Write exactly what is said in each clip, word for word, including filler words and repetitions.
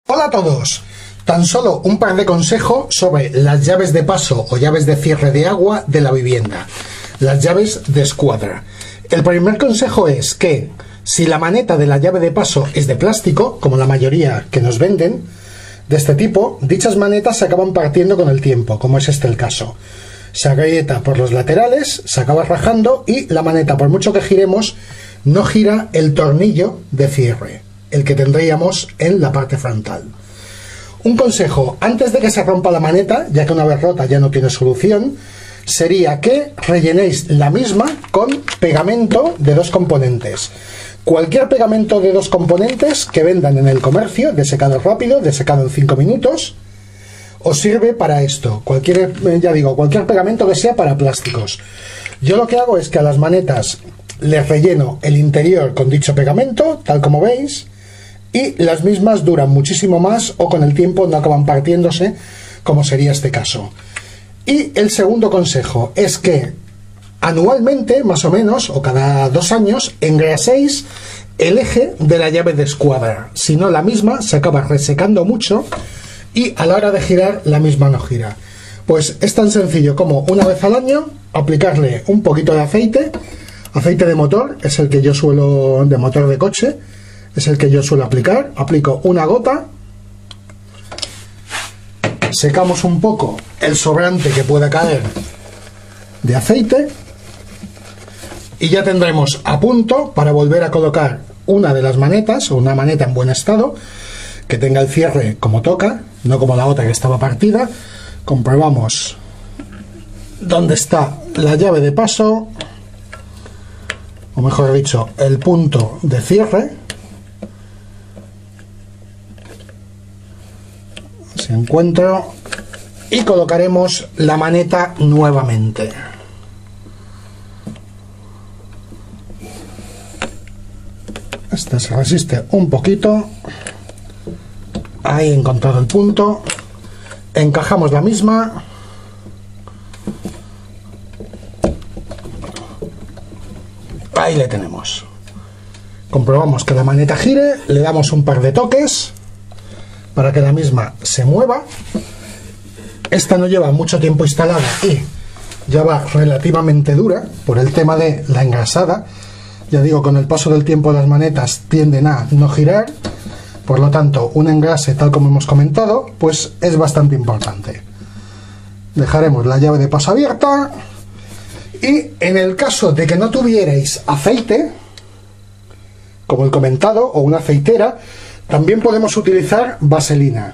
Hola a todos, tan solo un par de consejos sobre las llaves de paso o llaves de cierre de agua de la vivienda, las llaves de escuadra. El primer consejo es que si la maneta de la llave de paso es de plástico, como la mayoría que nos venden de este tipo, dichas manetas se acaban partiendo con el tiempo, como es este el caso. Se agrieta por los laterales, se acaba rajando y la maneta, por mucho que giremos, no gira el tornillo de cierre, el que tendríamos en la parte frontal. Un consejo, antes de que se rompa la maneta, ya que una vez rota ya no tiene solución, sería que rellenéis la misma con pegamento de dos componentes. Cualquier pegamento de dos componentes que vendan en el comercio, de secado rápido, de secado en cinco minutos, os sirve para esto. Cualquier, ya digo, cualquier pegamento que sea para plásticos. Yo lo que hago es que a las manetas les relleno el interior con dicho pegamento, tal como veis, y las mismas duran muchísimo más o con el tiempo no acaban partiéndose, como sería este caso. Y el segundo consejo es que anualmente, más o menos, o cada dos años, engraséis el eje de la llave de escuadra. Si no, la misma se acaba resecando mucho y a la hora de girar, la misma no gira. Pues es tan sencillo como una vez al año aplicarle un poquito de aceite. Aceite de motor, es el que yo suelo, de motor de coche, es el que yo suelo aplicar. Aplico una gota, secamos un poco el sobrante que pueda caer de aceite y ya tendremos a punto para volver a colocar una de las manetas, o una maneta en buen estado, que tenga el cierre como toca, no como la otra que estaba partida. Comprobamos dónde está la llave de paso, o mejor dicho, el punto de cierre. Si encuentro, y colocaremos la maneta nuevamente. Esta se resiste un poquito. Ahí he encontrado el punto. Encajamos la misma. Ahí le tenemos. Comprobamos que la maneta gire, le damos un par de toques para que la misma se mueva. Esta no lleva mucho tiempo instalada y ya va relativamente dura por el tema de la engrasada. Ya digo, con el paso del tiempo las manetas tienden a no girar, por lo tanto un engrase, tal como hemos comentado, pues es bastante importante. Dejaremos la llave de paso abierta y en el caso de que no tuvierais aceite, como el comentado, o una aceitera, también podemos utilizar vaselina.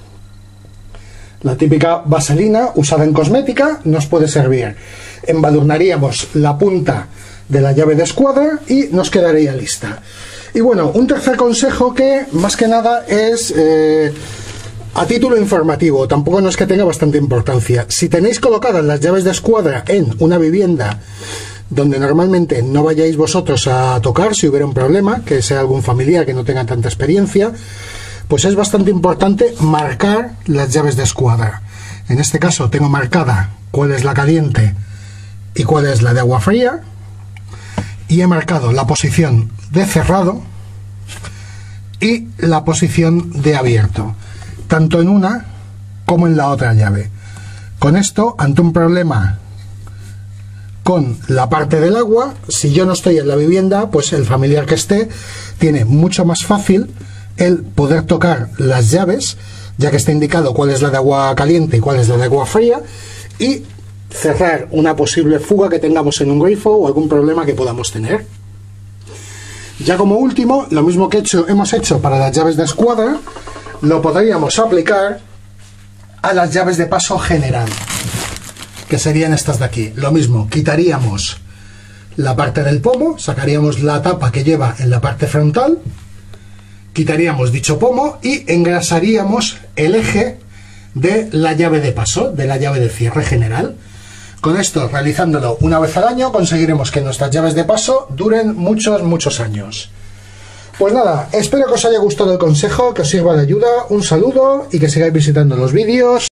La típica vaselina usada en cosmética nos puede servir. Embadurnaríamos la punta de la llave de escuadra y nos quedaría lista. Y bueno, un tercer consejo que más que nada es eh, a título informativo, tampoco no es que tenga bastante importancia. Si tenéis colocadas las llaves de escuadra en una vivienda donde normalmente no vayáis vosotros a tocar, si hubiera un problema, que sea algún familiar que no tenga tanta experiencia, pues es bastante importante marcar las llaves de escuadra. En este caso tengo marcada cuál es la caliente y cuál es la de agua fría, y he marcado la posición de cerrado y la posición de abierto, tanto en una como en la otra llave. Con esto, ante un problema con la parte del agua, si yo no estoy en la vivienda, pues el familiar que esté tiene mucho más fácil el poder tocar las llaves, ya que está indicado cuál es la de agua caliente y cuál es la de agua fría, y cerrar una posible fuga que tengamos en un grifo o algún problema que podamos tener. Ya como último, lo mismo que hecho, hemos hecho para las llaves de escuadra, lo podríamos aplicar a las llaves de paso general, que serían estas de aquí. Lo mismo, quitaríamos la parte del pomo, sacaríamos la tapa que lleva en la parte frontal, quitaríamos dicho pomo y engrasaríamos el eje de la llave de paso, de la llave de cierre general. Con esto, realizándolo una vez al año, conseguiremos que nuestras llaves de paso duren muchos, muchos años. Pues nada, espero que os haya gustado el consejo, que os sirva de ayuda, un saludo y que sigáis visitando los vídeos.